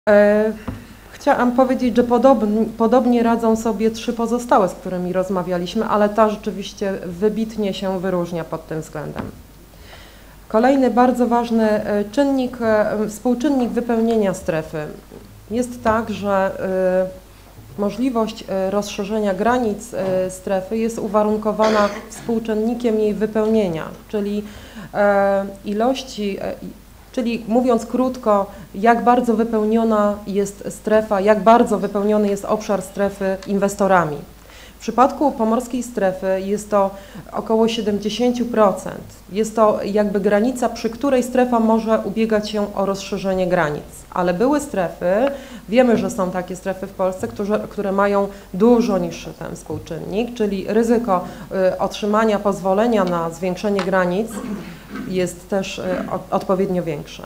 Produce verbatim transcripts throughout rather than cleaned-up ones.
E, chciałam powiedzieć, że podobnie, podobnie radzą sobie trzy pozostałe, z którymi rozmawialiśmy, ale ta rzeczywiście wybitnie się wyróżnia pod tym względem. Kolejny bardzo ważny czynnik, współczynnik wypełnienia strefy. Jest tak, że y, możliwość rozszerzenia granic y, strefy jest uwarunkowana współczynnikiem jej wypełnienia, czyli y, ilości, y, czyli mówiąc krótko, jak bardzo wypełniona jest strefa, jak bardzo wypełniony jest obszar strefy inwestorami. W przypadku pomorskiej strefy jest to około siedemdziesiąt procent. Jest to jakby granica, przy której strefa może ubiegać się o rozszerzenie granic. Ale były strefy, wiemy, że są takie strefy w Polsce, które, które mają dużo niższy ten współczynnik, czyli ryzyko y, otrzymania pozwolenia na zwiększenie granic jest też y, od, odpowiednio większe.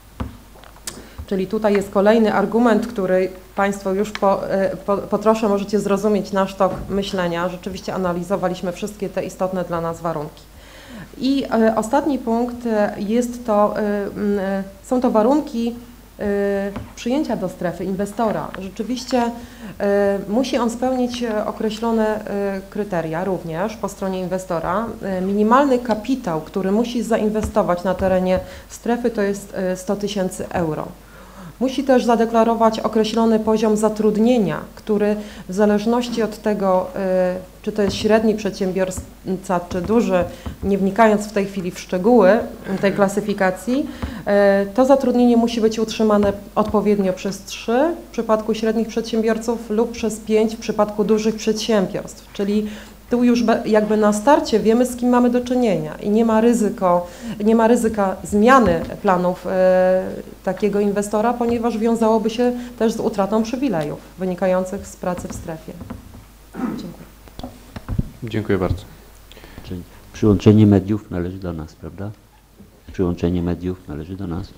Czyli tutaj jest kolejny argument, który Państwo już po, po, po trosze możecie zrozumieć nasz tok myślenia. Rzeczywiście analizowaliśmy wszystkie te istotne dla nas warunki. I y, ostatni punkt jest to, y, y, są to warunki y, przyjęcia do strefy inwestora. Rzeczywiście y, musi on spełnić określone y, kryteria również po stronie inwestora. Y, minimalny kapitał, który musi zainwestować na terenie strefy, to jest y, sto tysięcy euro. Musi też zadeklarować określony poziom zatrudnienia, który w zależności od tego, czy to jest średni przedsiębiorca, czy duży, nie wnikając w tej chwili w szczegóły tej klasyfikacji, to zatrudnienie musi być utrzymane odpowiednio przez trzy w przypadku średnich przedsiębiorców lub przez pięć w przypadku dużych przedsiębiorstw, czyli tu już jakby na starcie wiemy, z kim mamy do czynienia i nie ma, ryzyko, nie ma ryzyka zmiany planów e, takiego inwestora, ponieważ wiązałoby się też z utratą przywilejów wynikających z pracy w strefie. Dziękuję. Dziękuję bardzo. Czyli przyłączenie mediów należy do nas, prawda? Przyłączenie mediów należy do nas.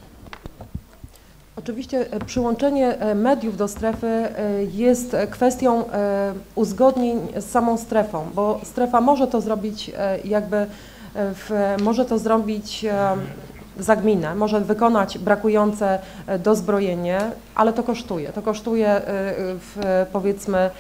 Oczywiście przyłączenie mediów do strefy jest kwestią uzgodnień z samą strefą, bo strefa może to zrobić jakby, w, może to zrobić za gminę, może wykonać brakujące dozbrojenie, ale to kosztuje. To kosztuje w, powiedzmy,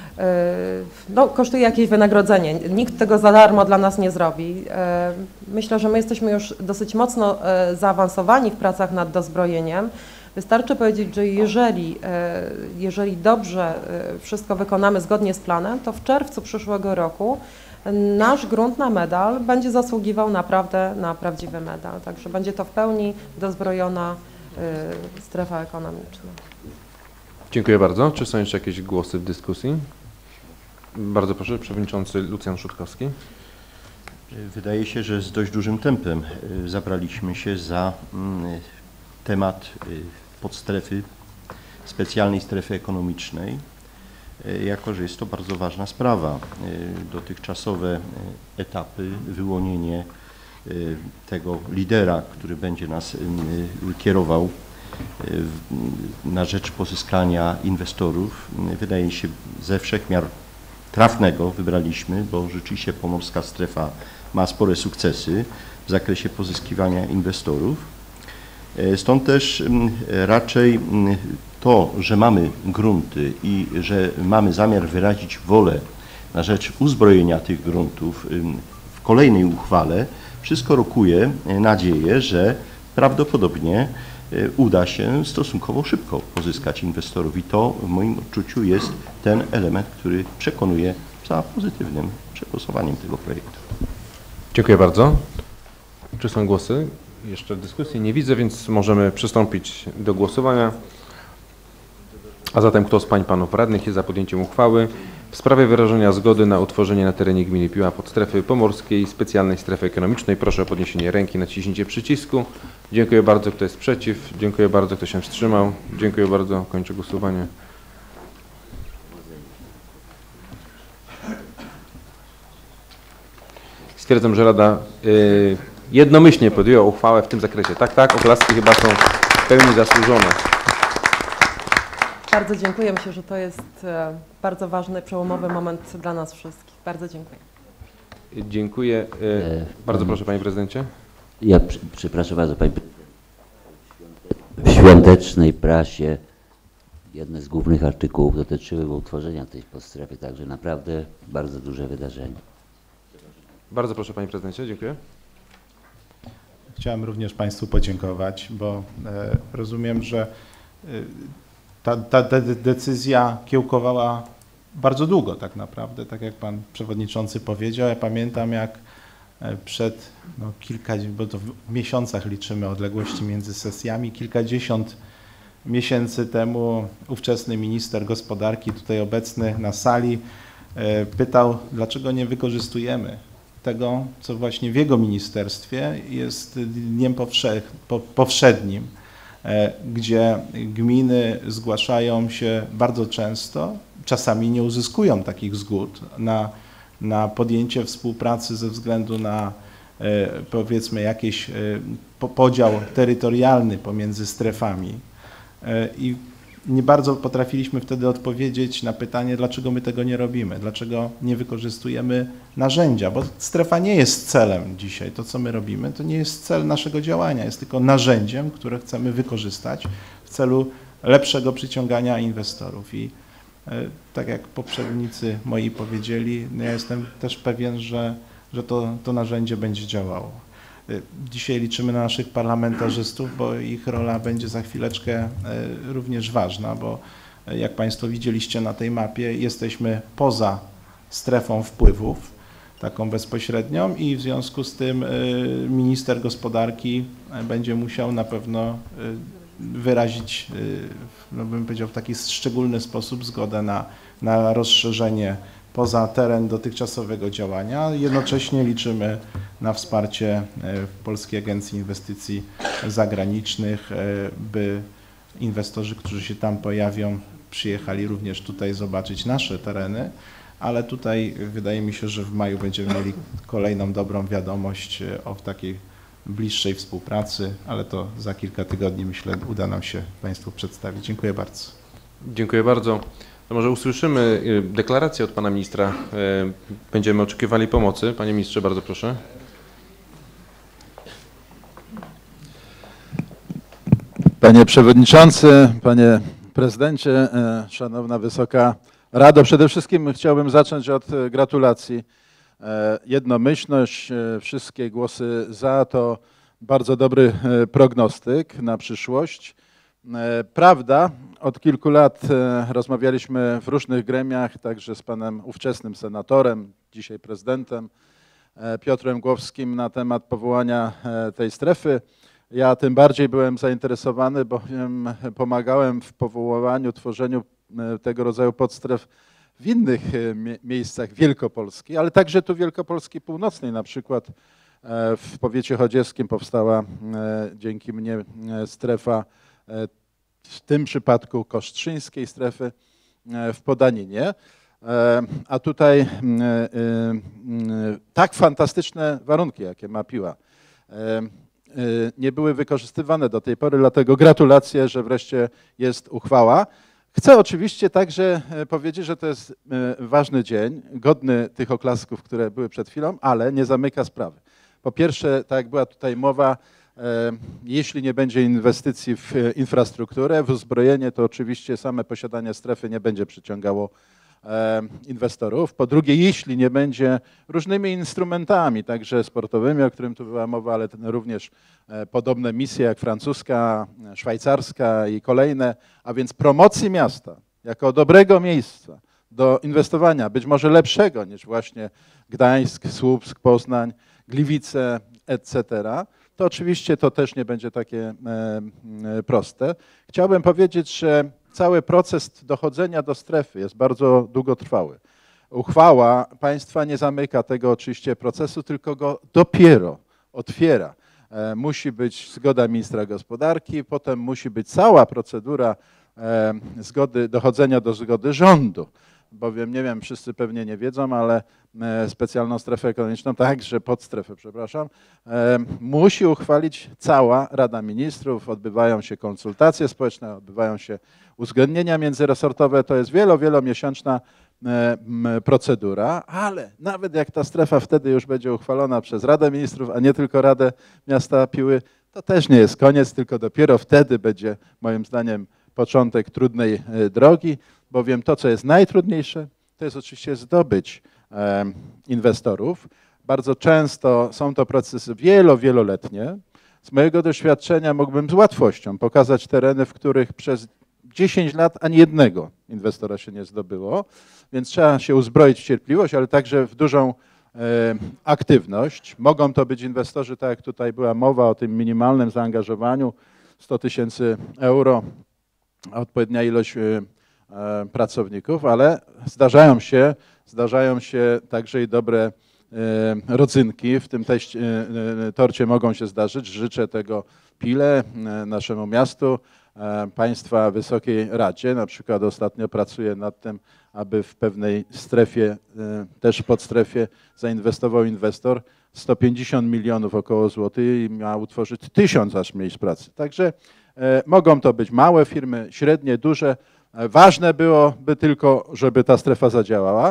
no, kosztuje jakieś wynagrodzenie. Nikt tego za darmo dla nas nie zrobi. Myślę, że my jesteśmy już dosyć mocno zaawansowani w pracach nad dozbrojeniem. Wystarczy powiedzieć, że jeżeli, jeżeli dobrze wszystko wykonamy zgodnie z planem, to w czerwcu przyszłego roku nasz grunt na medal będzie zasługiwał naprawdę na prawdziwy medal. Także będzie to w pełni dozbrojona strefa ekonomiczna. Dziękuję bardzo. Czy są jeszcze jakieś głosy w dyskusji? Bardzo proszę, przewodniczący Lucjan Szutkowski. Wydaje się, że z dość dużym tempem zabraliśmy się za temat podstrefy, specjalnej strefy ekonomicznej, jako że jest to bardzo ważna sprawa. Dotychczasowe etapy, wyłonienie tego lidera, który będzie nas kierował na rzecz pozyskania inwestorów, wydaje się ze wszech miar trafnego wybraliśmy, bo rzeczywiście pomorska strefa ma spore sukcesy w zakresie pozyskiwania inwestorów. Stąd też raczej to, że mamy grunty i że mamy zamiar wyrazić wolę na rzecz uzbrojenia tych gruntów w kolejnej uchwale, wszystko rokuje nadzieję, że prawdopodobnie uda się stosunkowo szybko pozyskać inwestorów i to w moim odczuciu jest ten element, który przekonuje za pozytywnym przegłosowaniem tego projektu. Dziękuję bardzo. Czy są głosy? Jeszcze dyskusji nie widzę, więc możemy przystąpić do głosowania. A zatem kto z pań i panów radnych jest za podjęciem uchwały w sprawie wyrażenia zgody na utworzenie na terenie gminy Piła podstrefy pomorskiej specjalnej strefy ekonomicznej? Proszę o podniesienie ręki, naciśnięcie przycisku. Dziękuję bardzo. Kto jest przeciw? Dziękuję bardzo. Kto się wstrzymał? Dziękuję bardzo. Kończę głosowanie. Stwierdzam, że Rada yy, jednomyślnie podjęła uchwałę w tym zakresie. Tak, tak, oklaski chyba są w pełni zasłużone. Bardzo dziękuję. Myślę, że to jest bardzo ważny, przełomowy moment dla nas wszystkich. Bardzo dziękuję. Dziękuję. Bardzo proszę, panie prezydencie. Ja przepraszam bardzo, panie prezydencie. W świątecznej prasie jedne z głównych artykułów dotyczyły utworzenia tej podstrefy, także naprawdę bardzo duże wydarzenie. Bardzo proszę panie prezydencie, dziękuję. Chciałem również państwu podziękować, bo e, rozumiem, że e, ta, ta de decyzja kiełkowała bardzo długo tak naprawdę, tak jak pan przewodniczący powiedział. Ja pamiętam, jak przed no, kilka, bo to w miesiącach liczymy odległości między sesjami, kilkadziesiąt miesięcy temu ówczesny minister gospodarki, tutaj obecny na sali, pytał, dlaczego nie wykorzystujemy tego, co właśnie w jego ministerstwie jest dniem powszech, powszednim, gdzie gminy zgłaszają się bardzo często, czasami nie uzyskują takich zgód na, na podjęcie współpracy ze względu na powiedzmy jakiś podział terytorialny pomiędzy strefami. I nie bardzo potrafiliśmy wtedy odpowiedzieć na pytanie, dlaczego my tego nie robimy, dlaczego nie wykorzystujemy narzędzia, bo strefa nie jest celem dzisiaj. To, co my robimy, to nie jest cel naszego działania, jest tylko narzędziem, które chcemy wykorzystać w celu lepszego przyciągania inwestorów. I tak jak poprzednicy moi powiedzieli, ja jestem też pewien, że, że to, to narzędzie będzie działało. Dzisiaj liczymy na naszych parlamentarzystów, bo ich rola będzie za chwileczkę również ważna, bo jak państwo widzieliście na tej mapie, jesteśmy poza strefą wpływów, taką bezpośrednią, i w związku z tym minister gospodarki będzie musiał na pewno wyrazić, no bym powiedział, w taki szczególny sposób zgodę na, na rozszerzenie poza teren dotychczasowego działania. Jednocześnie liczymy na wsparcie Polskiej Agencji Inwestycji Zagranicznych, by inwestorzy, którzy się tam pojawią, przyjechali również tutaj zobaczyć nasze tereny, ale tutaj wydaje mi się, że w maju będziemy mieli kolejną dobrą wiadomość o takiej bliższej współpracy, ale to za kilka tygodni, myślę, uda nam się państwu przedstawić. Dziękuję bardzo. Dziękuję bardzo. To może usłyszymy deklarację od pana ministra. Będziemy oczekiwali pomocy. Panie ministrze, bardzo proszę. Panie przewodniczący, panie prezydencie, szanowna Wysoka Rado, przede wszystkim chciałbym zacząć od gratulacji. Jednomyślność, wszystkie głosy za to bardzo dobry prognostyk na przyszłość. Prawda, od kilku lat rozmawialiśmy w różnych gremiach, także z panem ówczesnym senatorem, dzisiaj prezydentem Piotrem Głowskim, na temat powołania tej strefy. Ja tym bardziej byłem zainteresowany, bowiem pomagałem w powoływaniu, tworzeniu tego rodzaju podstref w innych miejscach Wielkopolski, ale także tu Wielkopolski Północnej, na przykład w powiecie chodzieskim powstała dzięki mnie strefa, w tym przypadku kostrzyńskiej strefy w Podaninie, a tutaj tak fantastyczne warunki, jakie ma Piła, nie były wykorzystywane do tej pory, dlatego gratulacje, że wreszcie jest uchwała. Chcę oczywiście także powiedzieć, że to jest ważny dzień, godny tych oklasków, które były przed chwilą, ale nie zamyka sprawy. Po pierwsze, tak jak była tutaj mowa, jeśli nie będzie inwestycji w infrastrukturę, w uzbrojenie, to oczywiście same posiadanie strefy nie będzie przyciągało inwestorów. Po drugie, jeśli nie będzie różnymi instrumentami, także sportowymi, o którym tu była mowa, ale również podobne misje jak francuska, szwajcarska i kolejne, a więc promocji miasta jako dobrego miejsca do inwestowania, być może lepszego niż właśnie Gdańsk, Słupsk, Poznań, Gliwice, et cetera, to oczywiście to też nie będzie takie proste. Chciałbym powiedzieć, że cały proces dochodzenia do strefy jest bardzo długotrwały. Uchwała państwa nie zamyka tego oczywiście procesu, tylko go dopiero otwiera. Musi być zgoda ministra gospodarki, potem musi być cała procedura zgody, dochodzenia do zgody rządu. Bowiem, nie wiem, wszyscy pewnie nie wiedzą, ale specjalną strefę ekonomiczną, także podstrefę, przepraszam, musi uchwalić cała Rada Ministrów, odbywają się konsultacje społeczne, odbywają się uzgodnienia międzyresortowe, to jest wielo, wielomiesięczna procedura, ale nawet jak ta strefa wtedy już będzie uchwalona przez Radę Ministrów, a nie tylko Radę Miasta Piły, to też nie jest koniec, tylko dopiero wtedy będzie moim zdaniem początek trudnej drogi, bowiem to, co jest najtrudniejsze, to jest oczywiście zdobyć inwestorów. Bardzo często są to procesy wielo, wieloletnie. Z mojego doświadczenia mógłbym z łatwością pokazać tereny, w których przez dziesięć lat ani jednego inwestora się nie zdobyło, więc trzeba się uzbroić w cierpliwość, ale także w dużą e, aktywność. Mogą to być inwestorzy, tak jak tutaj była mowa o tym minimalnym zaangażowaniu, sto tysięcy euro, odpowiednia ilość e, pracowników, ale zdarzają się, zdarzają się także i dobre rodzynki. W tym teście, torcie mogą się zdarzyć. Życzę tego Pile, naszemu miastu, Państwa Wysokiej Radzie. Na przykład ostatnio pracuję nad tym, aby w pewnej strefie, też podstrefie, zainwestował inwestor sto pięćdziesiąt milionów około złotych i ma utworzyć tysiąc aż miejsc pracy. Także mogą to być małe firmy, średnie, duże. Ważne byłoby tylko, żeby ta strefa zadziałała.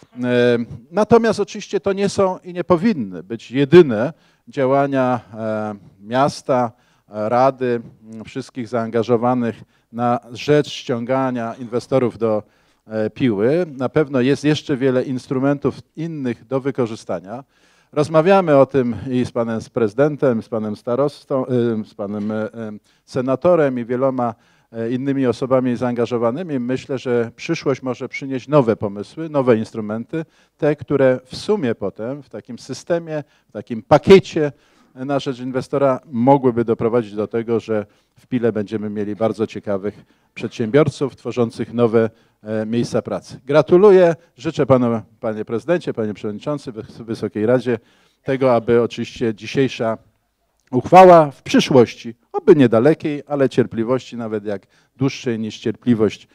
Natomiast oczywiście to nie są i nie powinny być jedyne działania miasta, rady, wszystkich zaangażowanych na rzecz ściągania inwestorów do Piły. Na pewno jest jeszcze wiele instrumentów innych do wykorzystania. Rozmawiamy o tym i z panem prezydentem, z panem starostą, z panem senatorem i wieloma innymi osobami zaangażowanymi. Myślę, że przyszłość może przynieść nowe pomysły, nowe instrumenty, te, które w sumie potem w takim systemie, w takim pakiecie na rzecz inwestora mogłyby doprowadzić do tego, że w Pile będziemy mieli bardzo ciekawych przedsiębiorców tworzących nowe miejsca pracy. Gratuluję, życzę panu, panie prezydencie, panie przewodniczący, Wysokiej Radzie tego, aby oczywiście dzisiejsza uchwała w przyszłości, oby niedalekiej, ale cierpliwości, nawet jak dłuższej niż cierpliwość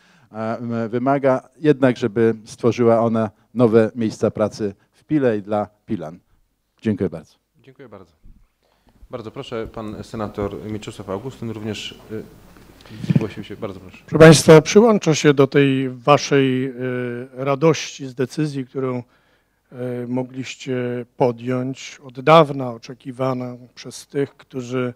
wymaga, jednak żeby stworzyła ona nowe miejsca pracy w Pile i dla Pilan. Dziękuję bardzo. Dziękuję bardzo. Bardzo proszę, pan senator Mieczysław Augustyn również zgłosił się. Bardzo proszę. Proszę Państwa, przyłączę się do tej waszej radości z decyzji, którą mogliście podjąć, od dawna oczekiwana przez tych, którzy,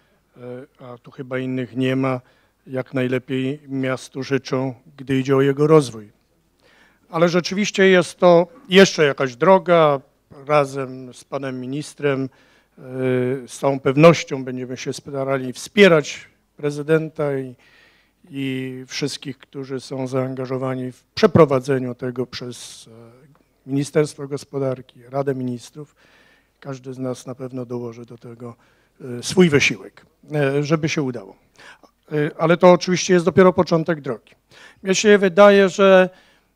a tu chyba innych nie ma, jak najlepiej miastu życzą, gdy idzie o jego rozwój. Ale rzeczywiście jest to jeszcze jakaś droga. Razem z panem ministrem z całą pewnością będziemy się starali wspierać prezydenta i, i wszystkich, którzy są zaangażowani w przeprowadzeniu tego przez Ministerstwo Gospodarki, Radę Ministrów. Każdy z nas na pewno dołoży do tego swój wysiłek, żeby się udało. Ale to oczywiście jest dopiero początek drogi. Mnie się wydaje, że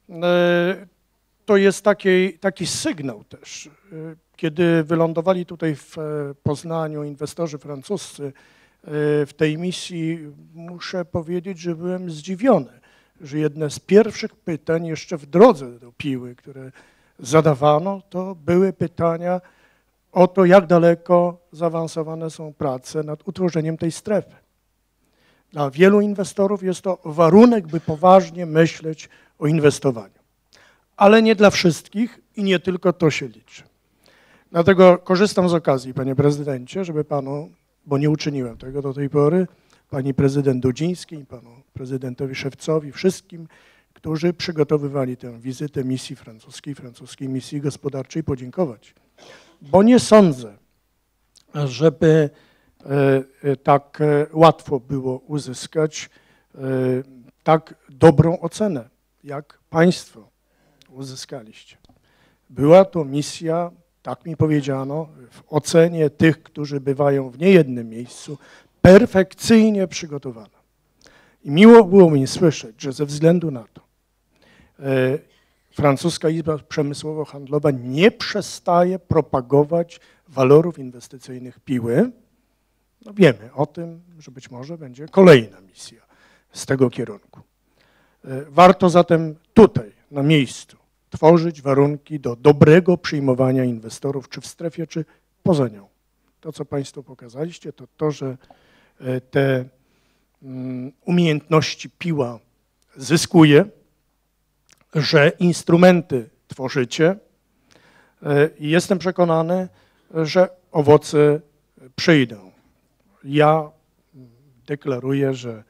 to jest taki, taki sygnał też. Kiedy wylądowali tutaj w Poznaniu inwestorzy francuscy w tej misji, muszę powiedzieć, że byłem zdziwiony, że jedne z pierwszych pytań jeszcze w drodze do Piły, które zadawano, to były pytania o to, jak daleko zaawansowane są prace nad utworzeniem tej strefy. Dla wielu inwestorów jest to warunek, by poważnie myśleć o inwestowaniu. Ale nie dla wszystkich i nie tylko to się liczy. Dlatego korzystam z okazji, panie prezydencie, żeby panu, bo nie uczyniłem tego do tej pory, pani prezydent Dudzińskiej, panu prezydentowi Szewcowi, wszystkim, którzy przygotowywali tę wizytę misji francuskiej, francuskiej misji gospodarczej, podziękować. Bo nie sądzę, żeby tak łatwo było uzyskać tak dobrą ocenę, jak państwo uzyskaliście. Była to misja, tak mi powiedziano, w ocenie tych, którzy bywają w niejednym miejscu, perfekcyjnie przygotowana. I miło było mi słyszeć, że ze względu na to e, francuska Izba Przemysłowo-Handlowa nie przestaje propagować walorów inwestycyjnych Piły. No wiemy o tym, że być może będzie kolejna misja z tego kierunku. E, warto zatem tutaj, na miejscu, tworzyć warunki do dobrego przyjmowania inwestorów, czy w strefie, czy poza nią. To, co państwo pokazaliście, to to, że te umiejętności Piła zyskuje, że instrumenty tworzycie i jestem przekonany, że owoce przyjdą. Ja deklaruję, że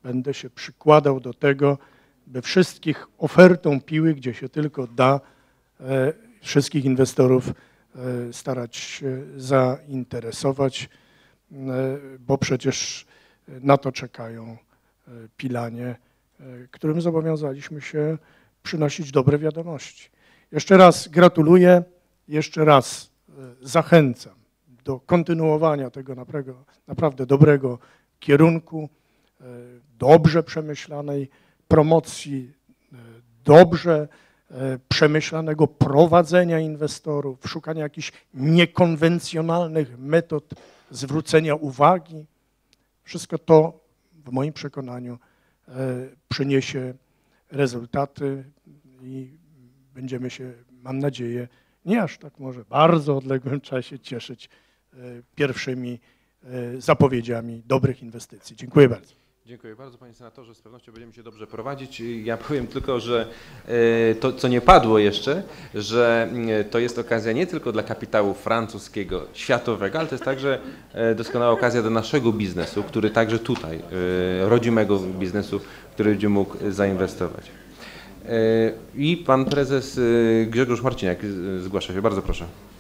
będę się przykładał do tego, by wszystkich ofertą piły, gdzie się tylko da, e, wszystkich inwestorów e, starać się zainteresować, e, bo przecież na to czekają e, Pilanie, e, którym zobowiązaliśmy się przynosić dobre wiadomości. Jeszcze raz gratuluję, jeszcze raz e, zachęcam do kontynuowania tego naprawdę, naprawdę dobrego kierunku, e, dobrze przemyślanej promocji, e, dobrze e, przemyślanego prowadzenia inwestorów, szukania jakichś niekonwencjonalnych metod zwrócenia uwagi. Wszystko to w moim przekonaniu e, przyniesie rezultaty i będziemy się, mam nadzieję, nie aż tak może bardzo odległym czasie cieszyć e, pierwszymi e, zapowiedziami dobrych inwestycji. Dziękuję bardzo. Dziękuję bardzo, panie senatorze. Z pewnością będziemy się dobrze prowadzić. Ja powiem tylko, że e, to, co nie padło jeszcze, że e, to jest okazja nie tylko dla kapitału francuskiego, światowego, ale to jest także e, doskonała okazja do naszego biznesu, który także tutaj, e, rodzimego biznesu, który będzie mógł zainwestować. E, I pan prezes e, Grzegorz Marciniak e, zgłasza się. Bardzo proszę.